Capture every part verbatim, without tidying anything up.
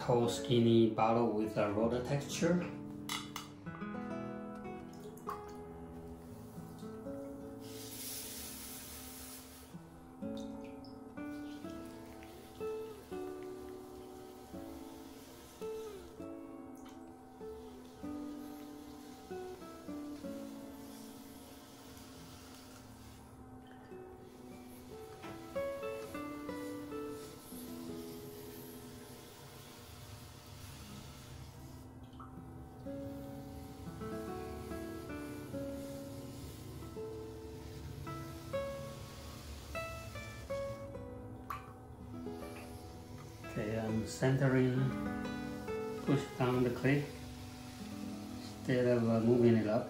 tall skinny bottle with a roller texture. Okay, I'm centering, push down the clay instead of uh, moving it up.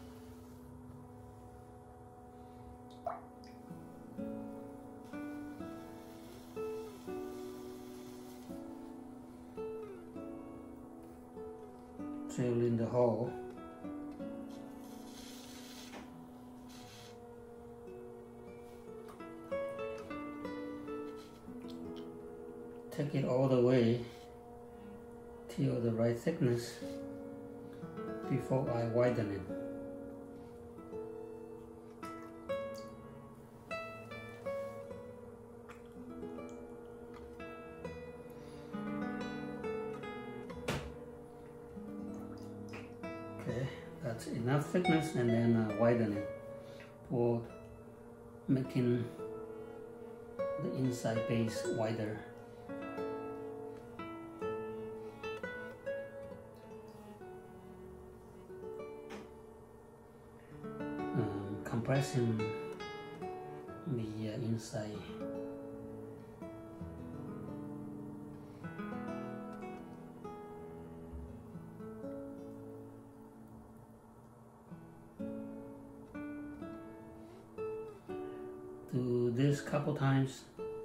Drill in the hole. Take it all the way till the right thickness before I widen it. Okay, that's enough thickness, and then uh, widen it for making the inside base wider. Compressing the uh, inside. Do this couple times.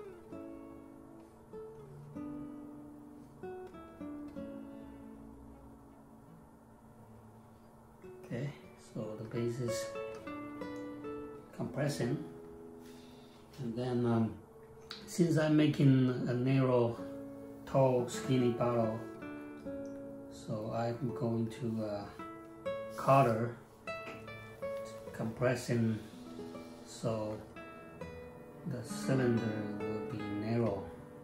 Okay, so the base is compressing, and then um, since I'm making a narrow, tall, skinny bottle, so I'm going to uh, color compressing so the cylinder will be narrow.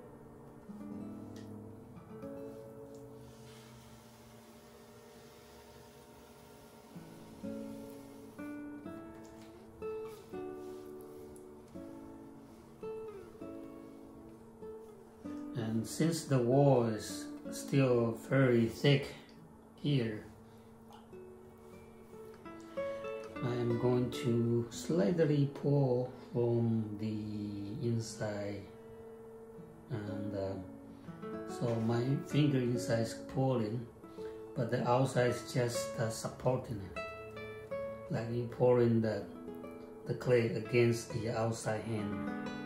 And since the wall is still very thick here, I am going to slightly pull from the inside, and uh, so my finger inside is pulling, but the outside is just uh, supporting it, like you pouring the, the clay against the outside hand.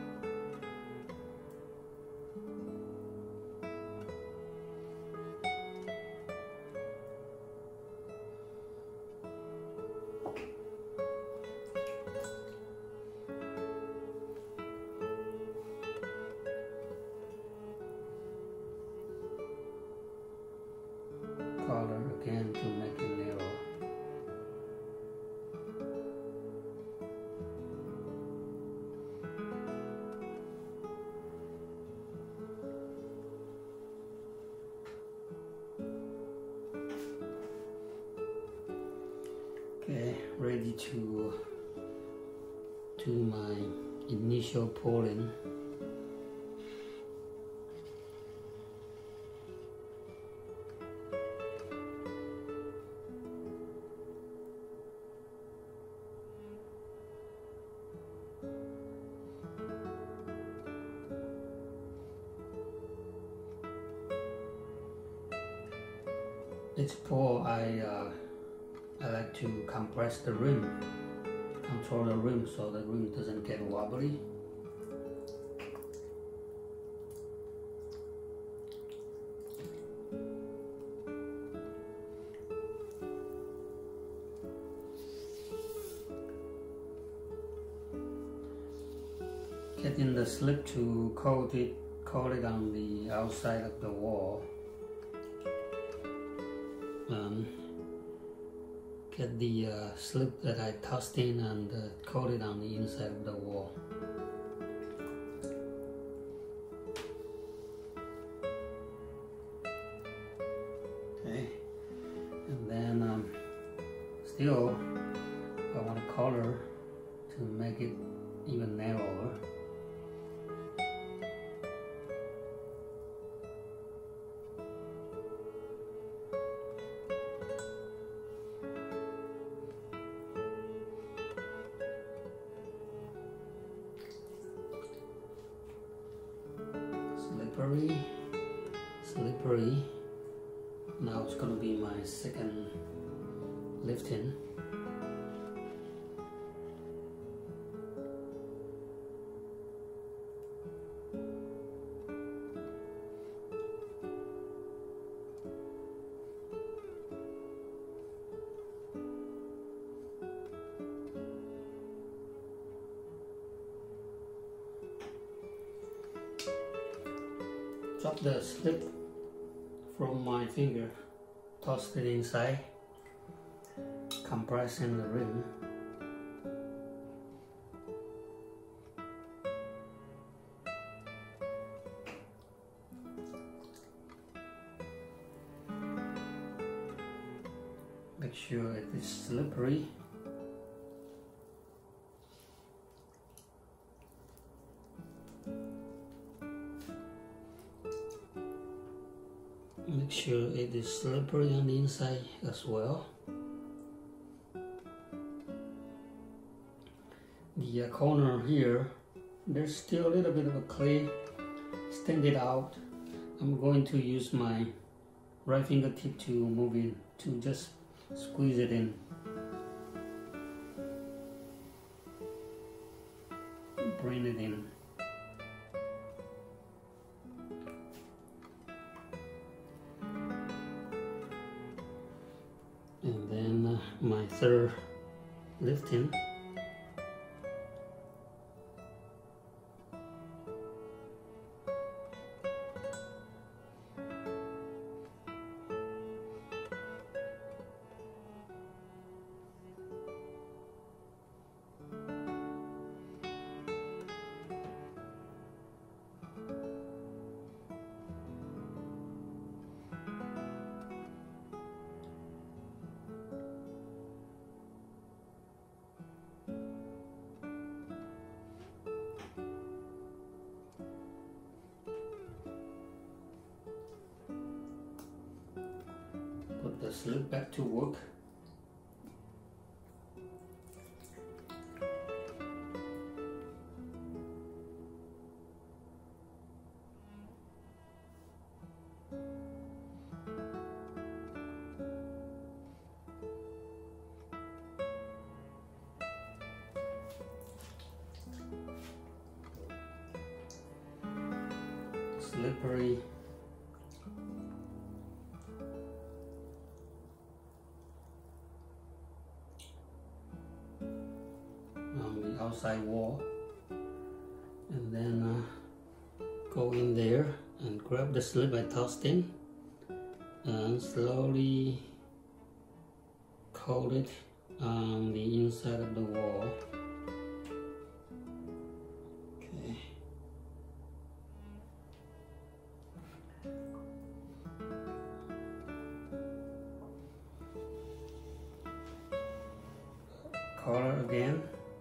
Color again to make it narrow. Okay, ready to do my initial pouring. Each pour, I uh, I like to compress the rim, control the rim so the rim doesn't get wobbly. Getting the slip to coat it, coat it on the outside of the wall. um, get the uh, slip that I tossed in and uh, coat it on the inside of the wall. Okay, and then um, still I want to color to make it even narrower. Slippery, slippery. Now it's gonna be my second lifting. Drop the slip from my finger, toss it inside, compressing the rim. Make sure it is slippery. Make sure it is slippery on the inside as well. The uh, corner here, there's still a little bit of a clay. Stand it out. I'm going to use my right fingertip to move it, to just squeeze it in. Bring it in. And then uh, my third lifting. Put the slip back to work. Slippery. On the outside wall, and then uh, go in there and grab the slip I tossed in and slowly coat it on the inside of the wall. Okay. Color again.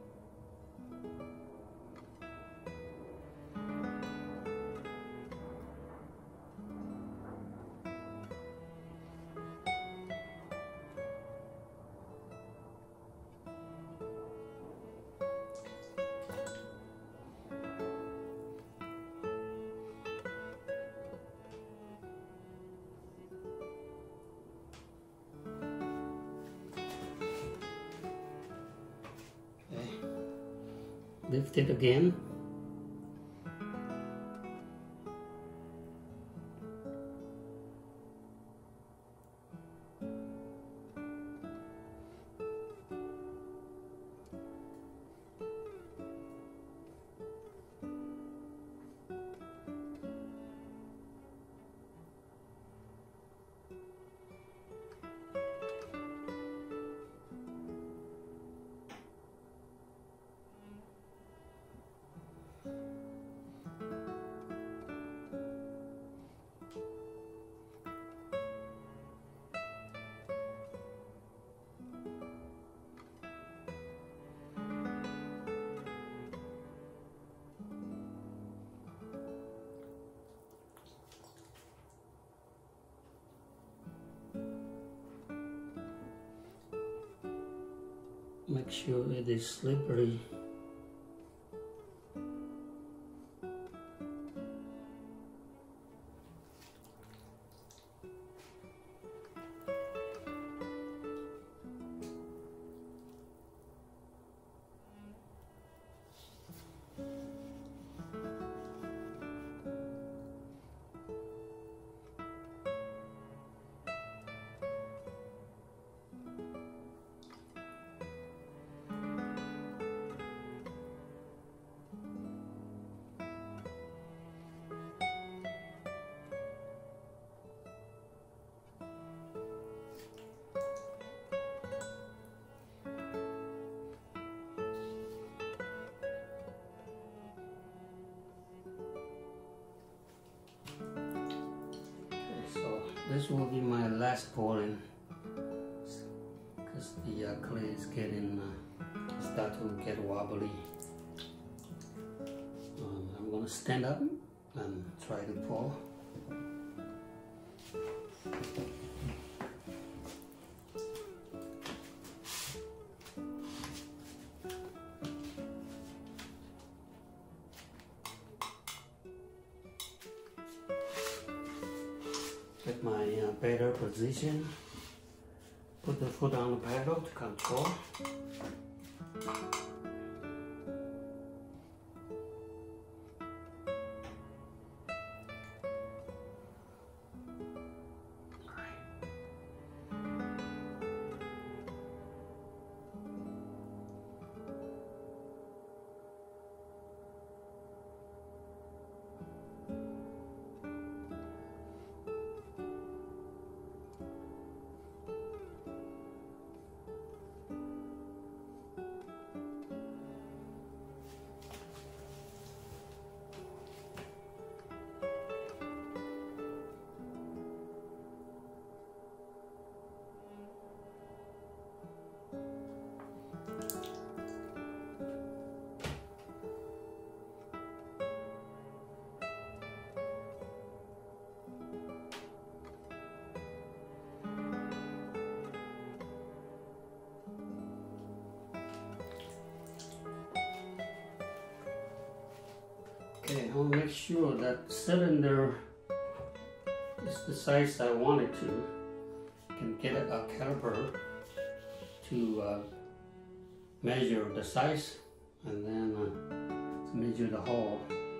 Lift it again. make sure it is slippery. This will be my last pouring because the uh, clay is getting uh, start to get wobbly. Um, I'm gonna stand up and try to pour. Get my uh, better position. Put the foot on the pedal to control. Okay, I'll make sure that cylinder is the size I want it to. You can get a caliper to uh, measure the size and then uh, to measure the hole.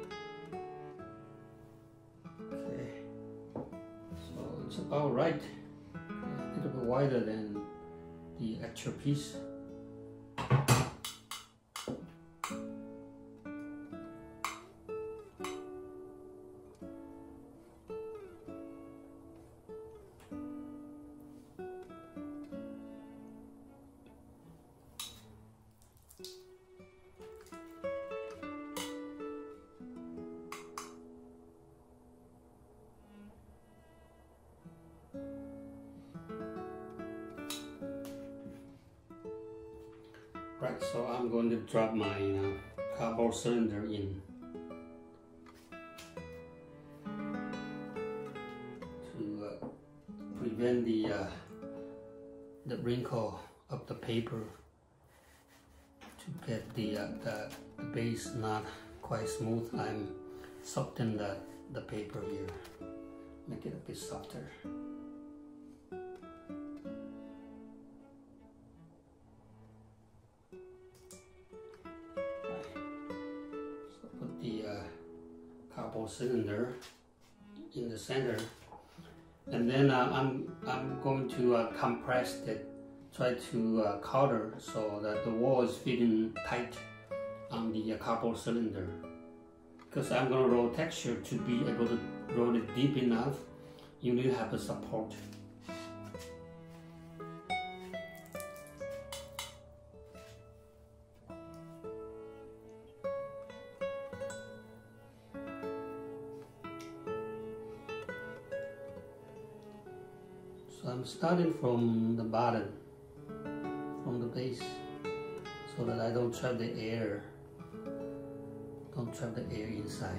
Okay, so it's about right. A little bit wider than the actual piece. Right, so I'm going to drop my uh, cardboard cylinder in to uh, prevent the uh, the wrinkle of the paper, to get the, uh, the, the base not quite smooth. I'm softening the, the paper here, make it a bit softer. Cardboard cylinder in the center, and then uh, I'm I'm going to uh, compress it, try to uh, cover so that the wall is fitting tight on the uh, cardboard cylinder. Because I'm going to roll texture, to be able to roll it deep enough, you need to have a support. So I'm starting from the bottom, from the base, so that I don't trap the air, don't trap the air inside.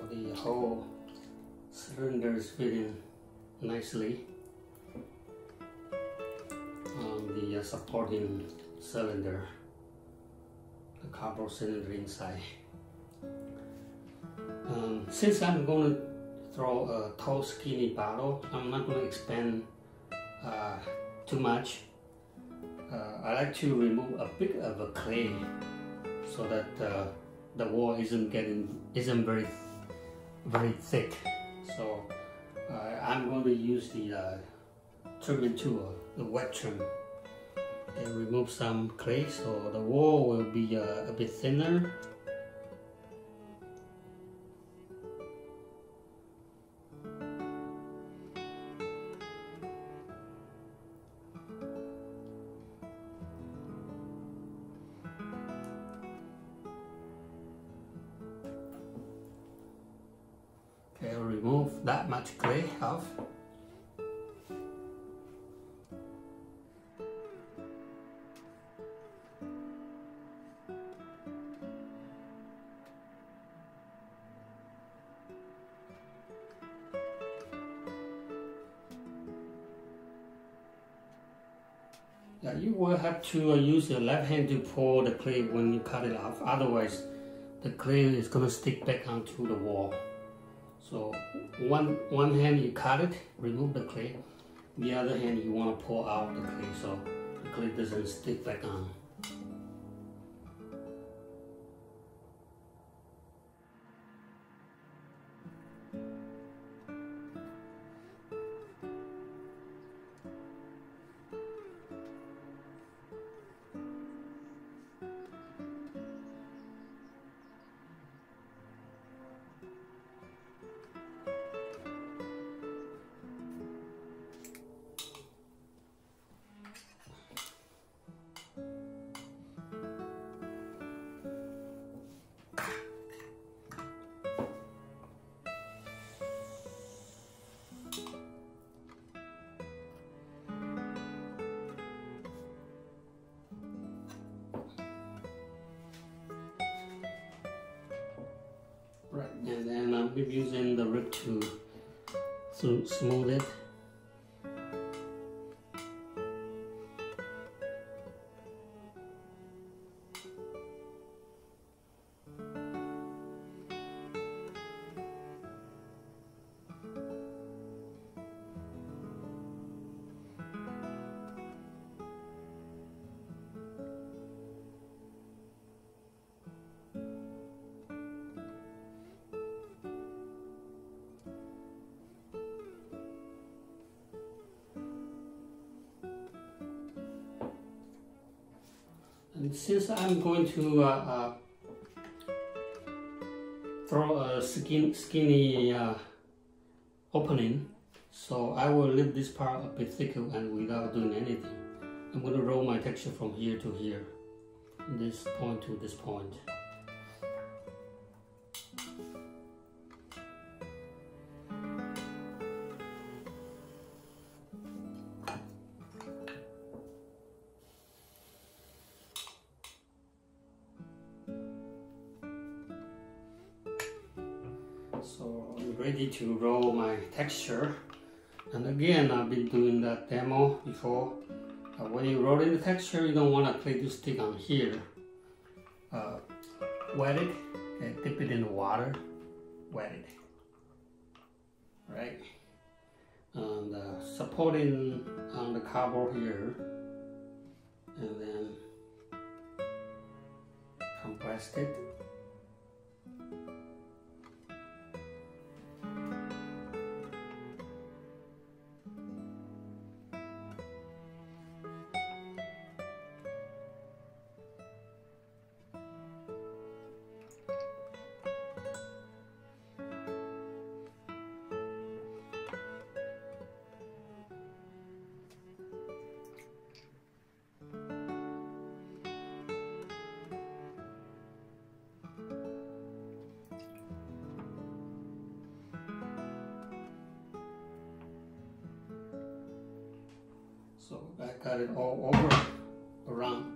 the whole cylinder is fitting nicely on the uh, supporting cylinder, the cardboard cylinder inside. Um, since I'm going to throw a tall skinny bottle, I'm not going to expand uh, too much. Uh, I like to remove a bit of a clay so that uh, the wall isn't getting isn't very very thick. So uh, I'm going to use the uh, trimming tool, the wet trim, and remove some clay so the wall will be uh, a bit thinner. Okay, I'll remove that much clay off. Yeah, you will have to uh, use your left hand to pour the clay when you cut it off, otherwise the clay is going to stick back onto the wall. So one, one hand you cut it, remove the clay, the other hand you want to pour out the clay so the clay doesn't stick back on. Right, and then I'm using the rib to, to smooth it. And since I'm going to uh, uh, throw a skin, skinny uh, opening, so I will leave this part a bit thicker and without doing anything. I'm going to roll my texture from here to here, this point to this point. So I'm ready to roll my texture, and again I've been doing that demo before. Uh, when you roll in the texture, you don't want the clay to stick on here. Uh, wet it, and dip it in the water, wet it, right? And uh, supporting on the cardboard here, and then compress it. So I got it all over around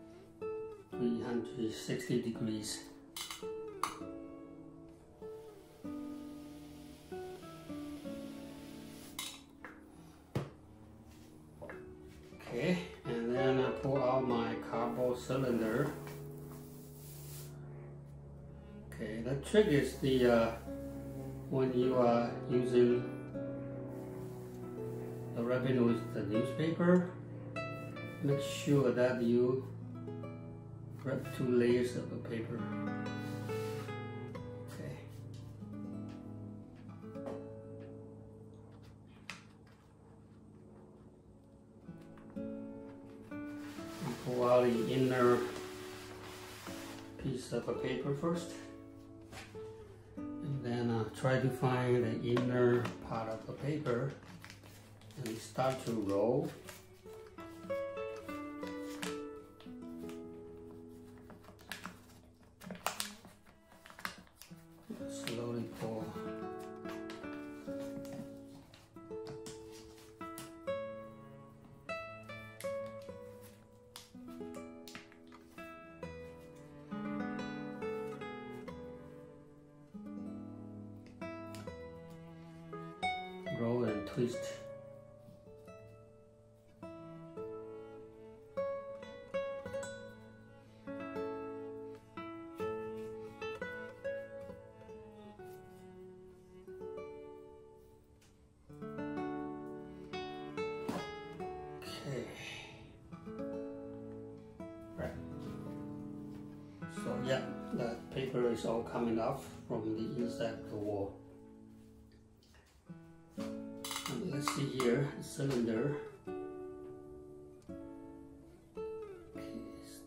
three hundred sixty degrees. cylinder. Okay, the trick is the uh, when you are using the wrapping with the newspaper, make sure that you wrap two layers of the paper. Okay. Pull out the inner piece of a paper first, and then uh, try to find the inner part of the paper and start to roll. Slowly pull. Roll and twist. Okay. Right. So yeah, that paper is all coming off from the inside of the wall. And let's see here, the cylinder. Okay.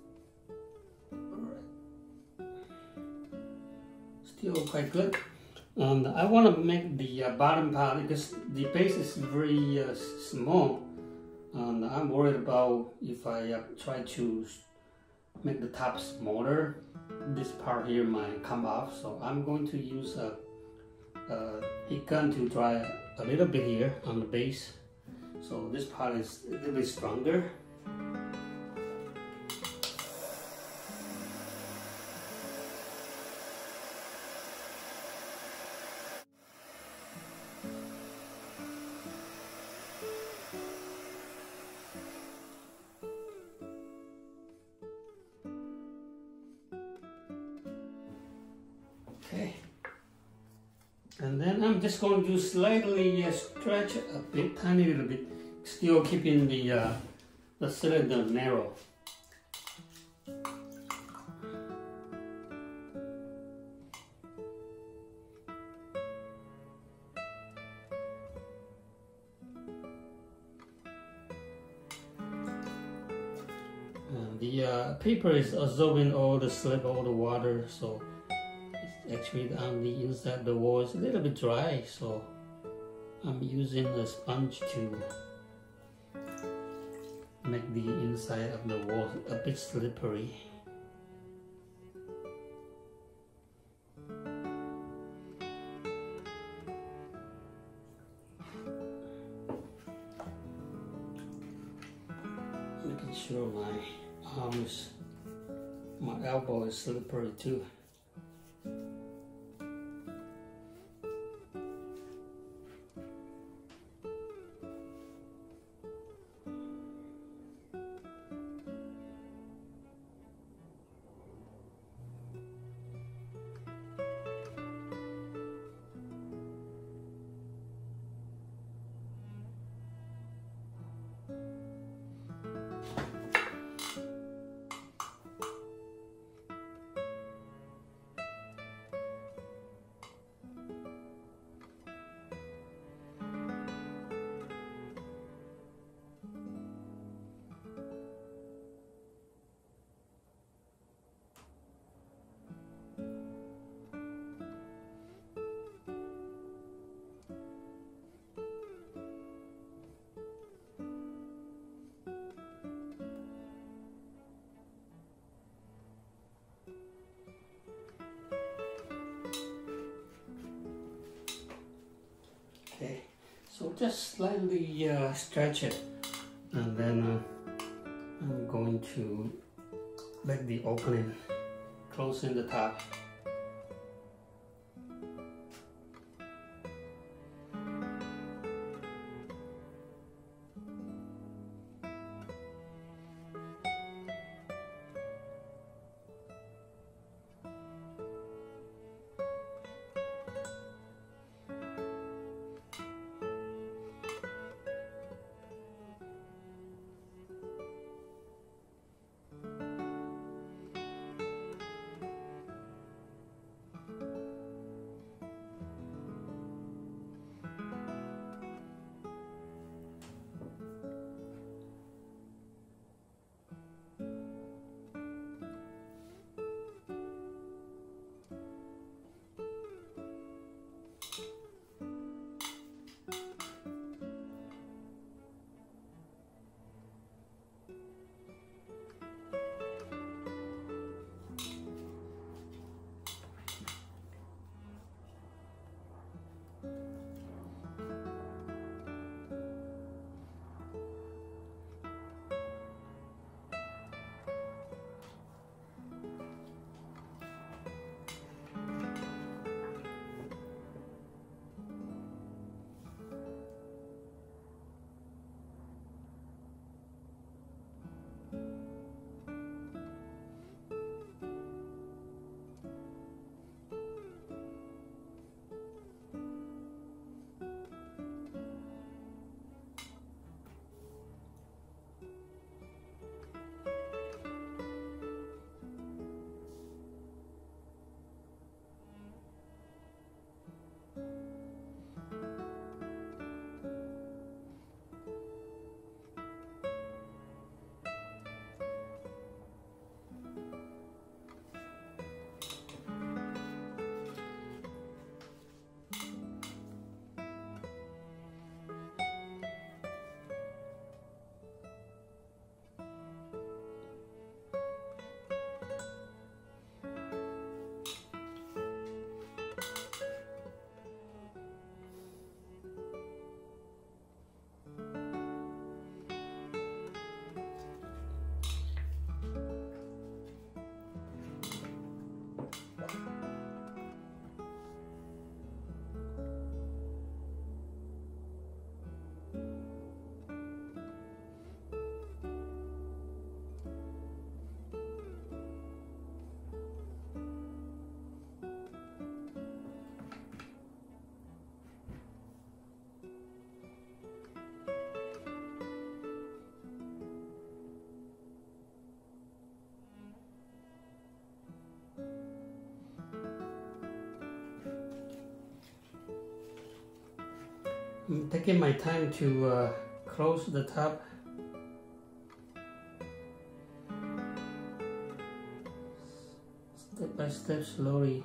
All right. Still quite good. And I want to make the uh, bottom part because the base is very uh, small, and I'm worried about if I uh, try to make the top smaller, this part here might come off. So I'm going to use a, a heat gun to dry a little bit here on the base, so this part is a little bit stronger. Okay. And then I'm just going to slightly uh, stretch it a bit, tiny little bit, still keeping the uh, the cylinder narrow. And the uh, paper is absorbing all the slip, all the water, so actually on the inside the wall is a little bit dry, so I'm using a sponge to make the inside of the wall a bit slippery. Making sure my arms, my elbow is slippery too. Okay, so just slightly uh, stretch it, and then uh, I'm going to make the opening, closing the top. I'm taking my time to uh, close the top. Step by step, slowly.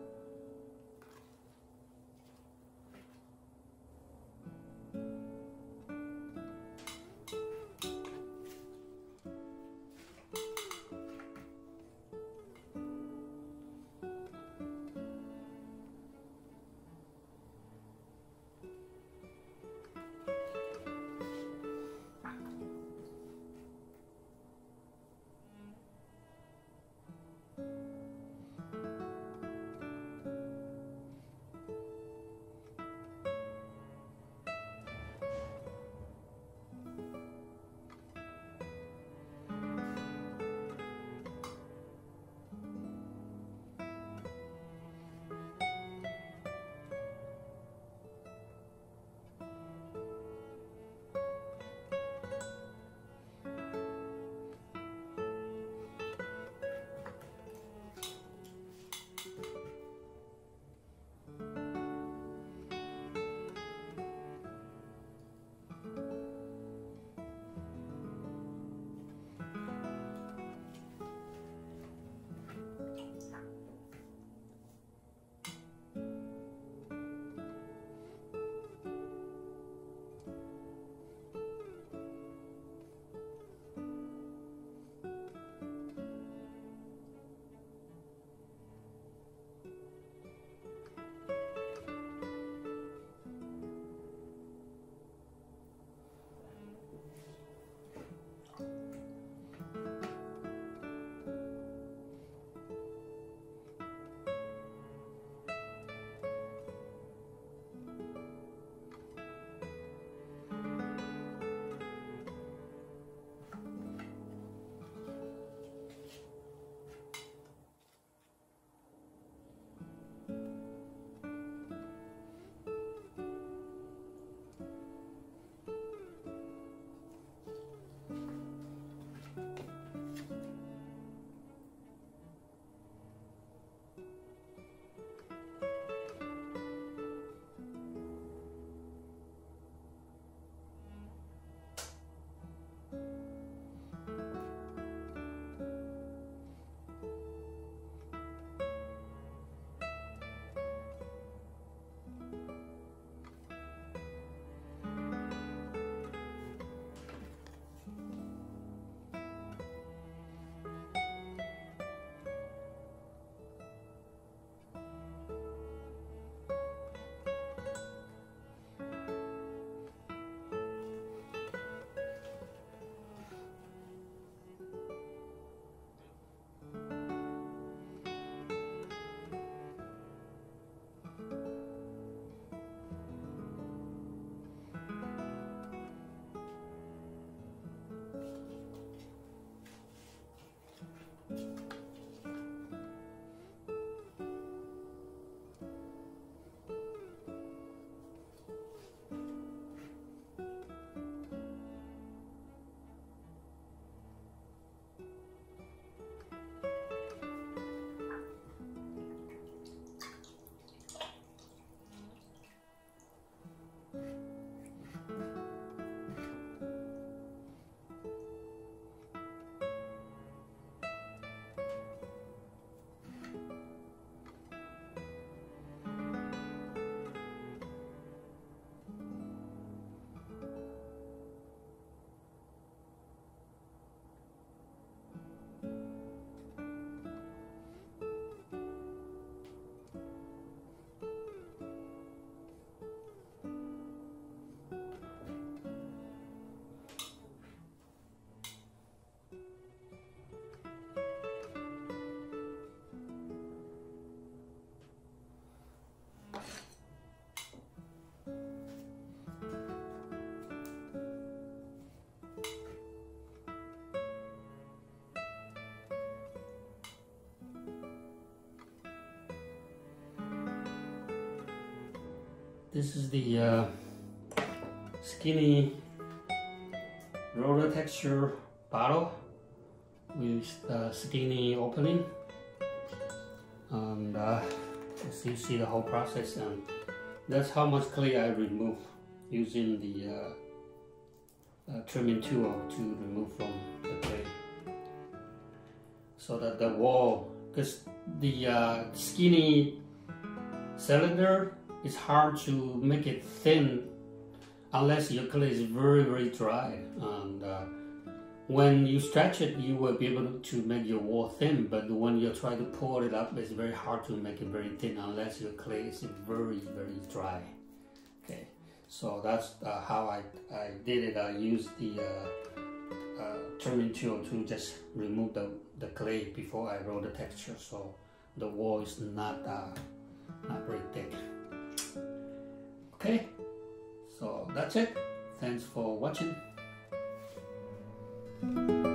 This is the uh, skinny roller texture bottle with uh, skinny opening, and uh, as you see the whole process, and that's how much clay I remove using the uh, uh, trimming tool to remove from the clay, so that the wall, because the uh, skinny cylinder, it's hard to make it thin unless your clay is very very dry, and uh, when you stretch it you will be able to make your wall thin, but when you try to pour it up, it's very hard to make it very thin unless your clay is very very dry. Okay, so that's uh, how I, I did it. I used the uh, uh, trimming tool to just remove the, the clay before I roll the texture, so the wall is not, uh, not very thick. Okay, so that's it. Thanks for watching.